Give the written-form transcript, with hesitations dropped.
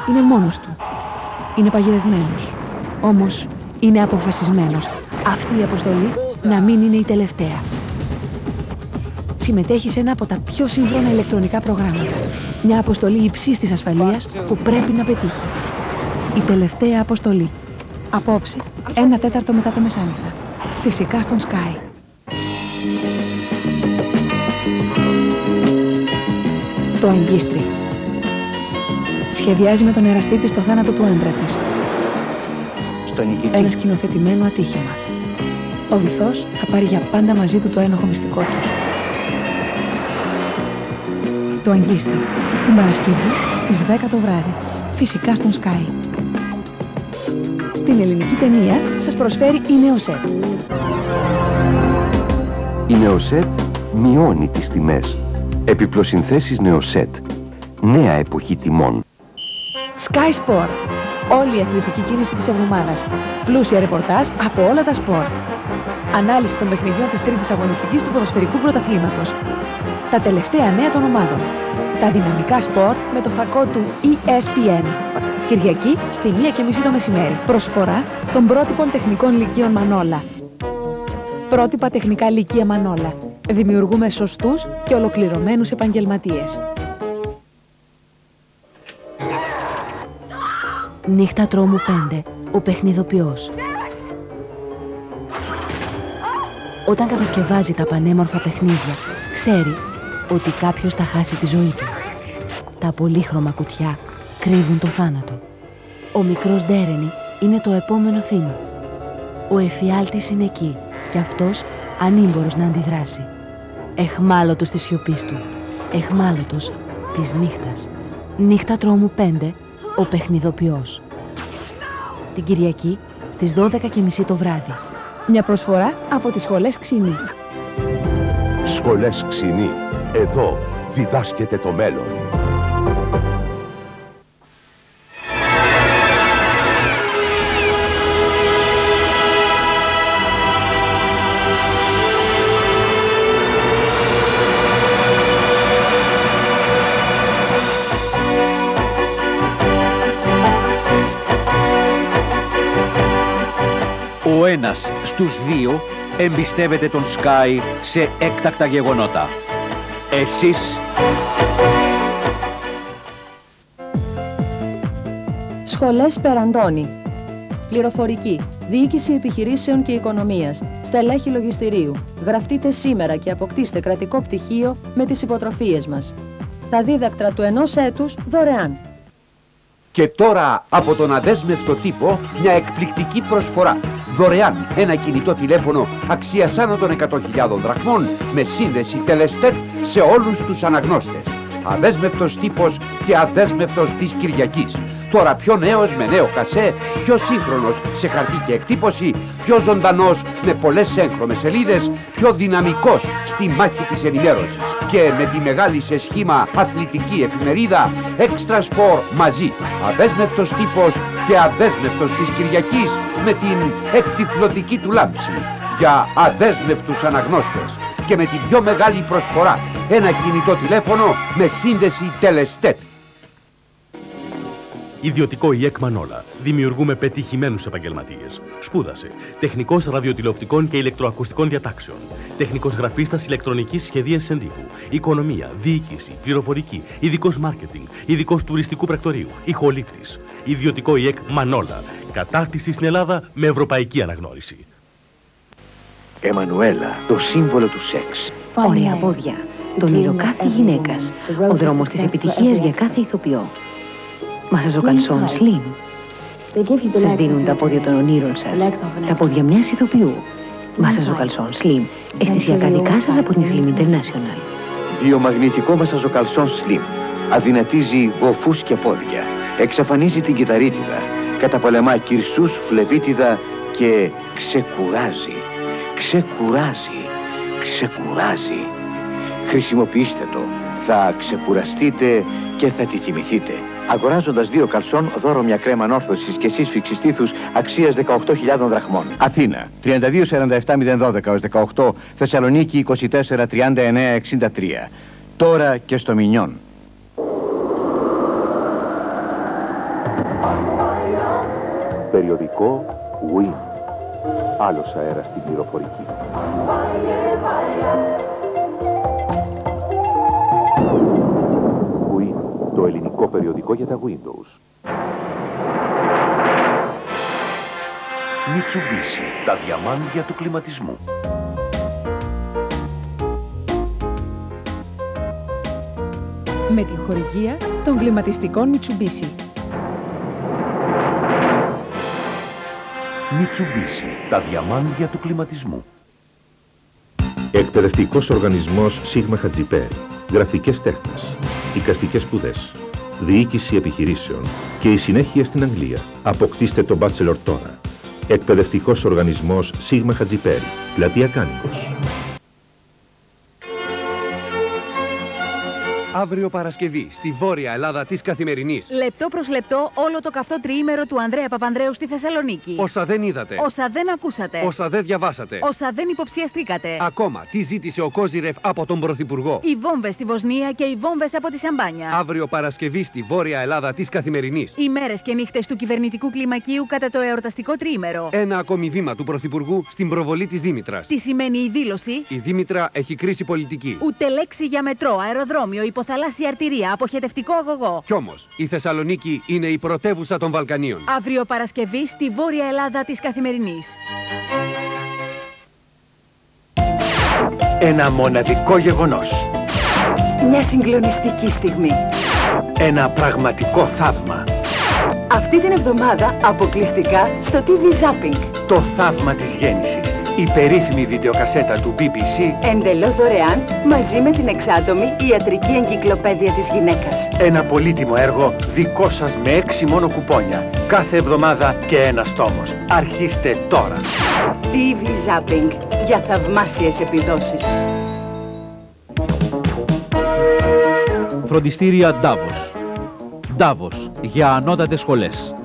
είναι μόνος του. Είναι παγιδευμένος. Όμως είναι αποφασισμένος αυτή η αποστολή να μην είναι η τελευταία. Συμμετέχει σε ένα από τα πιο σύγχρονα ηλεκτρονικά προγράμματα. Μια αποστολή υψής της ασφαλείας που πρέπει να πετύχει. Η τελευταία αποστολή. Απόψε, 1/4 μετά τα μεσάνυχτα. Φυσικά στον Sky. Το αγκίστρι. Σχεδιάζει με τον εραστή της το θάνατο του άντρα της. Ένα σκηνοθετημένο ατύχημα. Ο βυθός θα πάρει για πάντα μαζί του το ένοχο μυστικό τους. Το αγκίστρι. Την Παρασκευή στις 10 το βράδυ. Φυσικά στον Sky. Την ελληνική ταινία σας προσφέρει η Neoset. Η Neoset μειώνει τις τιμές. Επιπλοσυνθέσεις Neoset. Νέα εποχή τιμών. Sky Sport. Όλη η αθλητική κίνηση της εβδομάδας. Πλούσια ρεπορτάζ από όλα τα σπορ. Ανάλυση των παιχνιδιών της τρίτης αγωνιστικής του ποδοσφαιρικού πρωταθλήματος. Τα τελευταία νέα των ομάδων. Τα δυναμικά σπορ με το φακό του ESPN. Κυριακή στη 1:30 το μεσημέρι. Προσφορά των πρότυπων τεχνικών λυκείων Μανόλα. Πρότυπα τεχνικά λυκεία Μανόλα. Δημιουργούμε σωστούς και ολοκληρωμένους επαγγελματίες. Νύχτα τρόμου 5. Ο παιχνιδοποιός. Όταν κατασκευάζει τα πανέμορφα παιχνίδια, ξέρει ότι κάποιος θα χάσει τη ζωή του. Τα πολύχρωμα κουτιά κρύβουν το θάνατο. Ο μικρός Ντέρενι είναι το επόμενο θύμα. Ο εφιάλτης είναι εκεί και αυτός ανήμπορος να αντιδράσει. Εχμάλωτος της σιωπής του. Εχμάλωτος της νύχτας. Νύχτα τρόμου 5. Ο παιχνιδοποιός. Την Κυριακή στις 12:30 το βράδυ. Μια προσφορά από τις σχολές Ξινή. Σχολές Ξινή. Εδώ διδάσκεται το μέλλον. Ο ένας στους δύο εμπιστεύεται τον Sky σε έκτακτα γεγονότα. Εσείς... Σχολές Περαντώνη. Πληροφορική, διοίκηση επιχειρήσεων και οικονομίας, στελέχη λογιστηρίου. Γραφτείτε σήμερα και αποκτήστε κρατικό πτυχίο με τις υποτροφίες μας. Τα δίδακτρα του 1 έτους δωρεάν. Και τώρα από τον αδέσμευτο τύπο μια εκπληκτική προσφορά. Δωρεάν ένα κινητό τηλέφωνο αξίας άνω των 100.000 δραχμών με σύνδεση Τελεστέτ σε όλους τους αναγνώστες. Αδέσμευτος τύπος και αδέσμευτος της Κυριακής. Τώρα πιο νέος με νέο κασέ, πιο σύγχρονος σε χαρτί και εκτύπωση, πιο ζωντανός με πολλές έγχρωμες σελίδες, πιο δυναμικός στη μάχη της ενημέρωσης. Και με τη μεγάλη σε σχήμα αθλητική εφημερίδα Extra Sport μαζί. Αδέσμευτος τύπος και αδέσμευτος της Κυριακής με την εκτυφλωτική του λάμψη. Για αδέσμευτους αναγνώστες. Και με την πιο μεγάλη προσφορά ένα κινητό τηλέφωνο με σύνδεση Τελεστέτ. Ιδιωτικό ΙΕΚ Μανόλα. Δημιουργούμε πετυχημένους επαγγελματίες. Σπούδασε. Τεχνικός ραδιοτηλεοπτικών και ηλεκτροακουστικών διατάξεων. Τεχνικός γραφίστας ηλεκτρονικής σχεδίασης εντύπου. Οικονομία, διοίκηση, πληροφορική, ειδικός μάρκετινγκ, ειδικός τουριστικού πρακτορείου, ηχολήπτης. Ιδιωτικό ΙΕΚ Μανόλα. Κατάρτιση στην Ελλάδα με ευρωπαϊκή αναγνώριση. Εμμανουέλα, το σύμβολο του σεξ. Ωραία πόδια. Το όνειρο κάθε γυναίκας. Ο δρόμος της επιτυχίας για κάθε ηθοποιό. Μασαζοκαλσόν Slim. Σας δίνουν τα πόδια των ονείρων σας. Τα πόδια μιας ηθοποιού. Μασαζοκαλσόν Slim. Αισθησιακά δικά σας από την Slim International. Βιομαγνητικό μασαζοκαλσόν Slim. Αδυνατίζει γοφούς και πόδια. Εξαφανίζει την κυταρίτιδα. Καταπολεμά κυρσούς, φλεβίτιδα και ξεκουράζει. Ξεκουράζει. Ξεκουράζει. Χρησιμοποιήστε το. Θα ξεκουραστείτε και θα τη θυμηθείτε. Αγοράζοντας 2 καλσόν, δώρο μια κρέμα ανόρθωσης και σύσφυξη στήθους αξίας 18.000 δραχμών. Αθήνα, 32-47-012 18, Θεσσαλονίκη 24-39-63. Τώρα και στο Μινιόν. Περιοδικό Win. Άλλος αέρας στην πληροφορική. Win, το ελληνικό περιοδικό για τα Windows. Mitsubishi, τα διαμάντια του κλιματισμού. Με τη χορηγία των κλιματιστικών Mitsubishi. Mitsubishi, τα διαμάντια του κλιματισμού. Εκπαιδευτικός οργανισμός Σίγμα Χατζιπέρη. Γραφικές τέχνες. Εικαστικές σπουδές. Διοίκηση επιχειρήσεων και η συνέχεια στην Αγγλία. Αποκτήστε το Bachelor τώρα. Εκπαιδευτικός οργανισμός Σίγμα Χατζιπέρη. Πλατεία Κάνικος. Αύριο Παρασκευή, στη Βόρεια Ελλάδα της Καθημερινής. Λεπτό προς λεπτό, όλο το καυτό τριήμερο του Ανδρέα Παπανδρέου στη Θεσσαλονίκη. Όσα δεν είδατε. Όσα δεν ακούσατε. Όσα δεν διαβάσατε. Όσα δεν υποψιαστήκατε. Ακόμα, τι ζήτησε ο Κόζιρεφ από τον Πρωθυπουργό. Οι βόμβες στη Βοσνία και οι βόμβες από τη Σαμπάνια. Αύριο Παρασκευή, στη Βόρεια Ελλάδα της Καθημερινής. Οι μέρες και νύχτες του κυβερνητικού κλιμακίου κατά το εορταστικό τριήμερο. Ένα ακόμη βήμα του Πρωθυπουργού στην προβολή της Δήμητρας. Τι σημαίνει η δήλωση? Η Δήμητρα έχει κρίση πολιτική. Ούτε λέξη για μετρό, αεροδρόμιο, υποθαλάσσια αρτηρία, αποχετευτικό αγωγό. Κι όμως, η Θεσσαλονίκη είναι η πρωτεύουσα των Βαλκανίων. Αύριο Παρασκευή, στη Βόρεια Ελλάδα της Καθημερινής. Ένα μοναδικό γεγονός. Μια συγκλονιστική στιγμή. Ένα πραγματικό θαύμα. Αυτή την εβδομάδα αποκλειστικά στο TV Zapping. Το θαύμα της γέννησης. Η περίφημη βιντεοκασέτα του BBC. Εντελώς δωρεάν, μαζί με την εξάτομη ιατρική εγκυκλοπαίδεια της γυναίκας. Ένα πολύτιμο έργο δικό σας με 6 μόνο κουπόνια. Κάθε εβδομάδα και ένας τόμος. Αρχίστε τώρα. TV Zapping. Για θαυμάσιες επιδόσεις. Φροντιστήρια Ντάβος. Ντάβος για ανώτατες σχολές.